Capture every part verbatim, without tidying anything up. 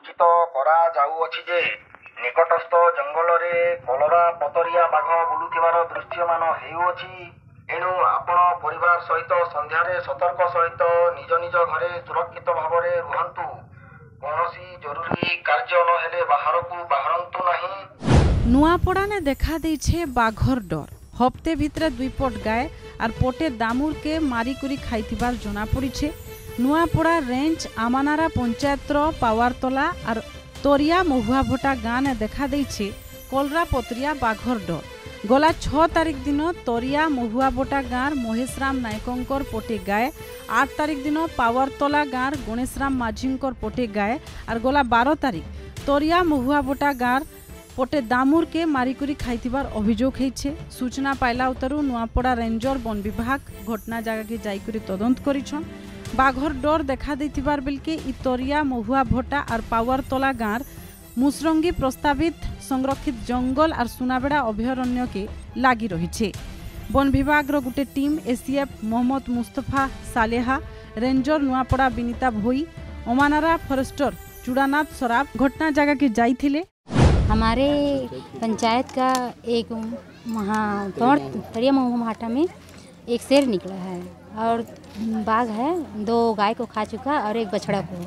सूचित करा जाउअछि जे निकटस्थ जंगल रे कलरा पतरिया बाघ बुलुथिबार दृश्यमान हेउअछि। एणु आपण परिवार सहित संध्यारे सतर्क सहित निज निज घरे सुरक्षित भावरे रुहंतु। कौनसी जरूरी कार्य न हेले बाहरकू बाहरंतु नहीं। नुआपड़ा ने देखा देछे बाघर डर। हफ्ते भितरे दुई पट गाय और पोटे दामुर के मारिकुरी खाइथिबार जना पड़ीछे। नुआपड़ा रेंज आमानारा पंचायतर पावारतला और तोरिया महुआभटा गाँ ने देखा देछे कलरा पतरिया बाघर डर। गला छह तारीख दिन तोरिया महुआभटा गाँव महेशराम नायकंकर पोटे गाय, आठ तारीख दिन पावारतला गाँव गणेशराम माझींकर पोटे गाय और गला बारह तारीख तोरिया महुआभटा गाँव पोटे दामुर के मारिकुरी खाइथिबार अभियोग होइछे। सूचना पाइला उतरु नुआपड़ा रेंजर वन विभाग घटना जगह के जाइकरी तदंत करिछन। बाघर डर देखा देथिबार बेलके इ तोरिया महुआभटा और पावारतला गाँव मुसरंगी प्रस्तावित संरक्षित जंगल और सुनाबेड़ा अभयारण्य के लागी रही। वन विभाग रो गुटे team ACF Mohammad Mustafa Saleha, ranger Nuapada Binita Bhoi, Omanara forester Chudanath Saraf घटना जगह के जाइथिले। हमारे पंचायत का एक वहाँ तोरिया महुआभटा में एक शेर निकला है और बाघ है, दो गाय को खा चुका और एक बछड़ा को।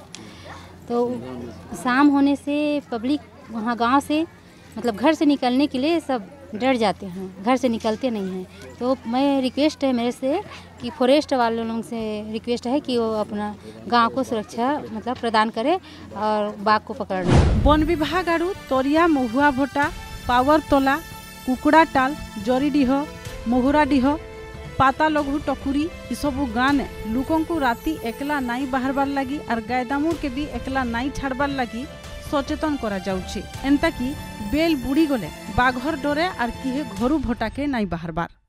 तो शाम होने से पब्लिक वहाँ गांव से मतलब घर से निकलने के लिए सब डर जाते हैं, घर से निकलते नहीं हैं। तो मैं रिक्वेस्ट है मेरे से कि फॉरेस्ट वाले लोगों से रिक्वेस्ट है कि वो अपना गांव को सुरक्षा मतलब प्रदान करे और बाघ को पकड़ ले। वन विभाग आड़ू तोरिया महुआभटा, पावरतला, कुकुड़ाटाल, जरीडीह, महुराडीह, पाता लघु टकुरी सबू गाँ ने लोकों को राति एकला नाई बाहरबार लगी और गाय दामुर के भी एकला नाई छाड़बार लगी सचेतन करा जाउछे। एंता कि बेल बुड़ी गले बाघर डरे और किहे घरू भटाके नाई बाहरबार।